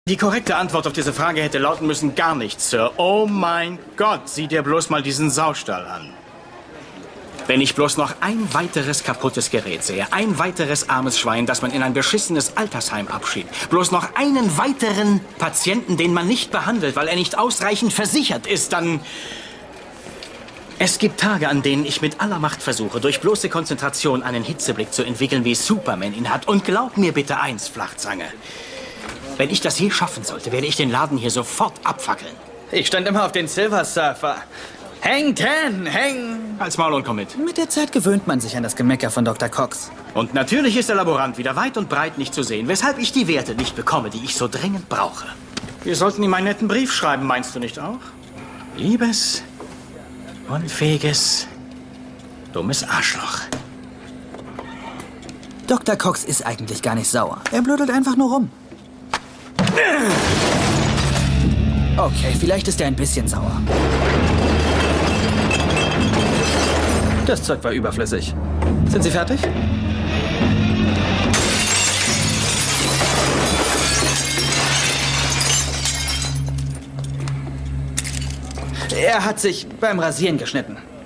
Die korrekte Antwort auf diese Frage hätte lauten müssen, gar nichts, Sir. Oh mein Gott, sieh dir bloß mal diesen Saustall an. Wenn ich bloß noch ein weiteres kaputtes Gerät sehe, ein weiteres armes Schwein, das man in ein beschissenes Altersheim abschiebt, bloß noch einen weiteren Patienten, den man nicht behandelt, weil er nicht ausreichend versichert ist, dann... Es gibt Tage, an denen ich mit aller Macht versuche, durch bloße Konzentration einen Hitzeblick zu entwickeln, wie Superman ihn hat. Und glaub mir bitte eins, Flachzange. Wenn ich das je schaffen sollte, werde ich den Laden hier sofort abfackeln. Ich stand immer auf den Silver Surfer. Hang 10, hang! Als Maul und komm mit. Mit der Zeit gewöhnt man sich an das Gemecker von Dr. Cox. Und natürlich ist der Laborant wieder weit und breit nicht zu sehen, weshalb ich die Werte nicht bekomme, die ich so dringend brauche. Wir sollten ihm einen netten Brief schreiben, meinst du nicht auch? Liebes, unfähiges, dummes Arschloch. Dr. Cox ist eigentlich gar nicht sauer. Er blödelt einfach nur rum. Okay, vielleicht ist er ein bisschen sauer. Das Zeug war überflüssig. Sind Sie fertig? Er hat sich beim Rasieren geschnitten.